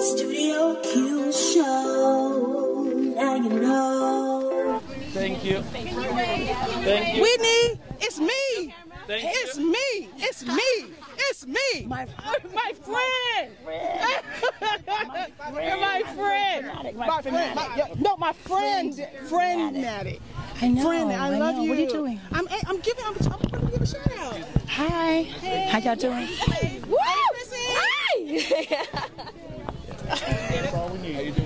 Studio Q Show. Now you know. Thank you. Thank you. Whitney, it's me. Thank you. It's me. It's me. It's me. My friend. My friend. My friend, Maddie. I know. Friend, I love you. What are you doing? I'm going to give a shout out. Hi. Hey. How y'all doing? Woo! Hi. That's all we need. How you doing?